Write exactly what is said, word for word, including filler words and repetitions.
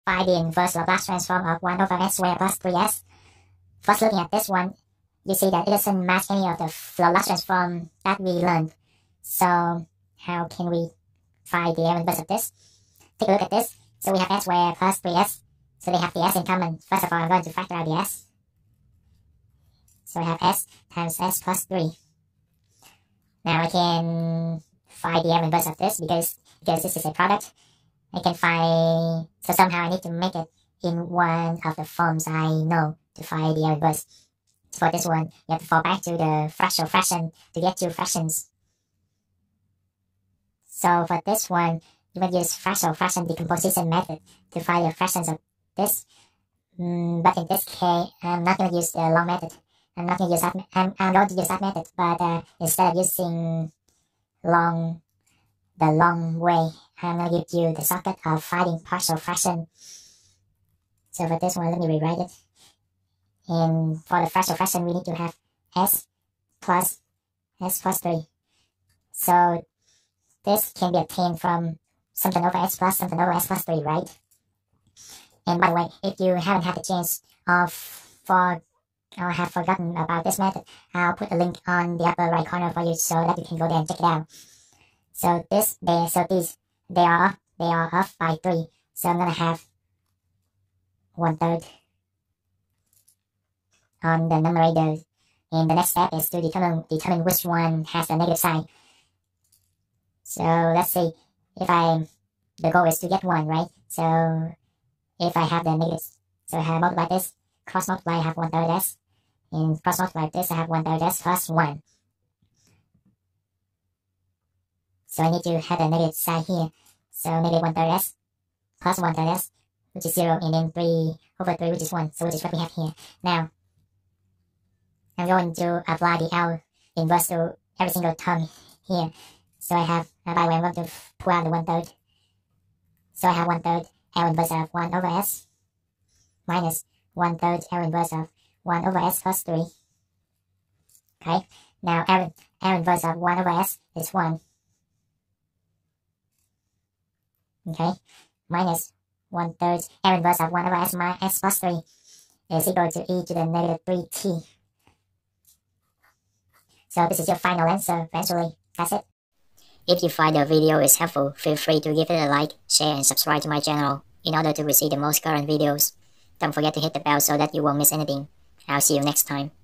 find the inverse Laplace transform of one over s squared plus three s. First, looking at this one, you see that it doesn't match any of the Laplace transform that we learned. So how can we find the inverse of this? Take a look at this. So we have s squared plus three s. So they have the s in common. First of all, I'm going to factor out the s. So I have s times s plus three. Now I can find the inverse of this because, because this is a product. I can find, so somehow I need to make it in one of the forms I know to find the inverse. For this one, you have to fall back to the fractional fraction to get two fractions. So for this one, you will use fractional fraction decomposition method to find the fractions of this. Mm, but in this case, I'm not going to use the long method. I'm not going to use that. I'm, I'm going to use that method, but uh, instead of using long, the long way, I'm going to give you the shortcut of finding partial fraction. So for this one, let me rewrite it. And for the partial fraction, we need to have s plus s plus three. So this can be obtained from something over s plus something over s plus three, right? And by the way, if you haven't had the chance of for or have forgotten about this method, I'll put a link on the upper right corner for you so that you can go there and check it out. So this, they, so these, they are off, they are off by three. So I'm gonna have one third on the numerator. And the next step is to determine determine which one has a negative sign. So let's say if I, the goal is to get one, right? So if I have the negative, so I have multiply this, cross multiply, I have one third s. And cross multiply this, I have one third s plus one. So I need to have a negative sign here. So negative one third s plus one third s, which is zero, and then three over three, which is one. So which is what we have here. Now, I'm going to apply the L inverse to every single term here. So I have, uh, by the way, I'm going to pull out the one third. So I have one third L inverse of one over s minus one third L inverse of one over s plus three. Okay, now L, L inverse of one over s is one. Okay, minus one third L inverse of one over s minus s plus three is equal to e to the negative three t. So this is your final answer. Eventually, that's it. If you find the video is helpful, feel free to give it a like, share, and subscribe to my channel in order to receive the most current videos. Don't forget to hit the bell so that you won't miss anything. I'll see you next time.